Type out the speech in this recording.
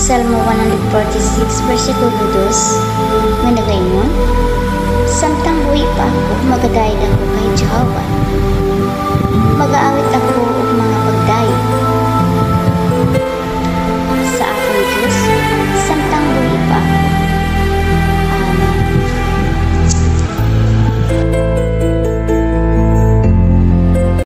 Salmo 146, versikulo 2, nga nagaingon, Samtang buhi pa ako, magadayag ako kay Jehovah. Mag-aawit ako